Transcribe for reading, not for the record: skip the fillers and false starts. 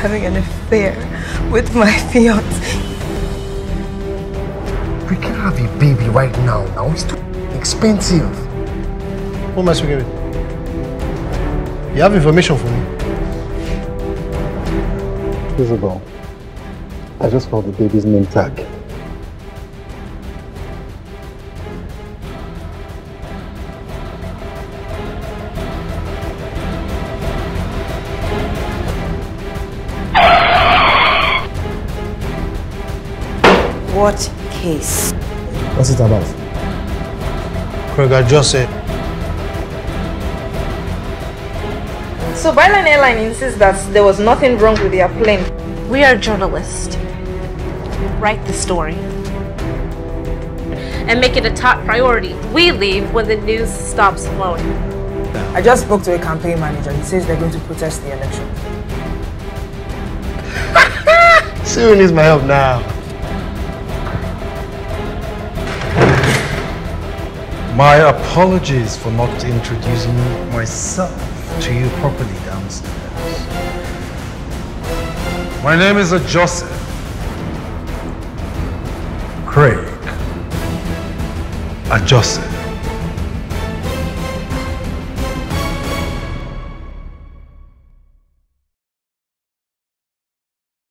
having an affair with my fiance. We can't have a baby right now. Now it's too expensive. Who am I speaking with? You have information for me? Isabel, I just found the baby's name tag. What case? What's it about? Craig, I just said. So Byline Airline insists that there was nothing wrong with their plane. We are journalists. Write the story and make it a top priority. We leave when the news stops flowing. I just spoke to a campaign manager. He says they're going to protest the election. See who needs my help now. My apologies for not introducing myself to you properly downstairs. My name is Joseph Craig Joseph.